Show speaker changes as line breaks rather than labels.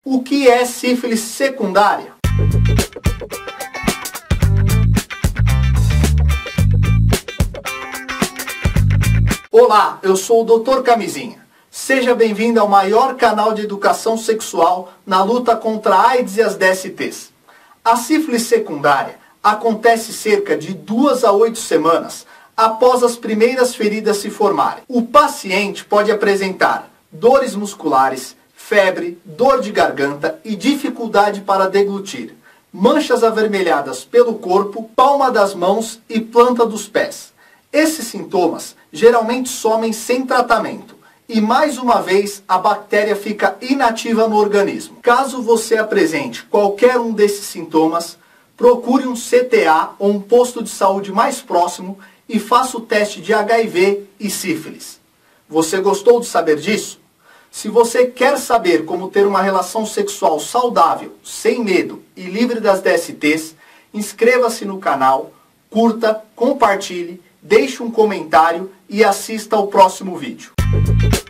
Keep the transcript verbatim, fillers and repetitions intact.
O que é sífilis secundária? Olá, eu sou o doutor Camisinha. Seja bem-vindo ao maior canal de educação sexual na luta contra a AIDS e as D S Ts. A sífilis secundária acontece cerca de duas a oito semanas após as primeiras feridas se formarem. O paciente pode apresentar dores musculares, febre, dor de garganta e dificuldade para deglutir, manchas avermelhadas pelo corpo, palma das mãos e planta dos pés. Esses sintomas geralmente somem sem tratamento e, mais uma vez, a bactéria fica inativa no organismo. Caso você apresente qualquer um desses sintomas, procure um C T A ou um posto de saúde mais próximo e faça o teste de H I V e sífilis. Você gostou de saber disso? Se você quer saber como ter uma relação sexual saudável, sem medo e livre das D S Ts, inscreva-se no canal, curta, compartilhe, deixe um comentário e assista ao próximo vídeo.